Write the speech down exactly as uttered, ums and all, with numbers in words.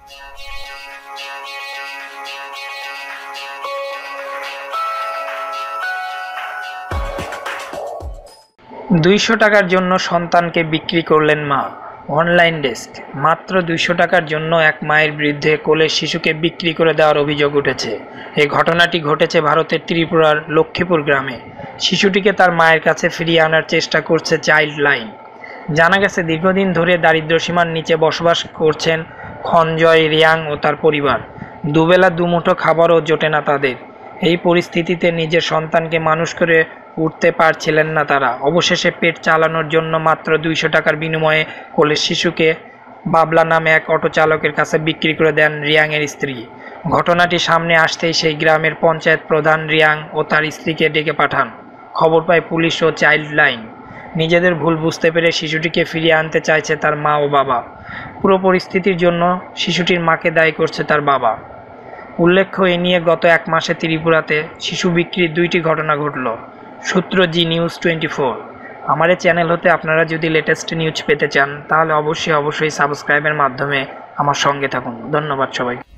দুইশো টাকার জন্য সন্তানকে বিক্রি করলেন মা। Online desk. মাত্র দুইশো টাকার জন্য এক মায়ের বিরুদ্ধে কোলের শিশুকে বিক্রি করে দেওয়ার অভিযোগ উঠেছে। এই ঘটনাটি ঘটেছে ভারতের ত্রিপুরার লক্ষ্মীপুর গ্রামে। শিশুটিকে তার মায়ের কাছে ফিরিয়ে আনার চেষ্টা করছে চাইল্ড লাইন। জানা গেছে, দীর্ঘদিন ধরে দারিদ্র্যসীমার নিচে বসবাস করছেন খঞ্জয় রিয়াং ও তার পরিবার। দুবেলা দুমুঠো খাবারও জোটে না তাদের। এই পরিস্থিতিতে নিজের সন্তানকে মানুষ করে উঠতে পারছিলেন না তারা। অবশেষে পেট চালানোর জন্য মাত্র দুইশো টাকার বিনিময়ে কোলের শিশুকে বাবলা নামে এক অটো চালকের কাছে বিক্রি করে দেন রিয়াংয়ের স্ত্রী। ঘটনাটি সামনে আসতেই সেই গ্রামের পঞ্চায়েত প্রধান রিয়াং ও তার স্ত্রীকে ডেকে পাঠান। খবর পায় পুলিশ ও চাইল্ড লাইন। নিজেদের ভুল বুঝতে পেরে শিশুটিকে ফিরিয়ে আনতে চাইছে তার মা ও বাবা। পুরো পরিস্থিতির জন্য শিশুটির মাকে দায়ী করছে তার বাবা। উল্লেখ্য, এ নিয়ে গত এক মাসে ত্রিপুরাতে শিশু বিক্রির দুইটি ঘটনা ঘটল। সূত্র জি নিউজ টোয়েন্টি ফোর। আমার এই চ্যানেল হতে আপনারা যদি লেটেস্ট নিউজ পেতে চান তাহলে অবশ্যই অবশ্যই সাবস্ক্রাইবের মাধ্যমে আমার সঙ্গে থাকুন। ধন্যবাদ সবাই।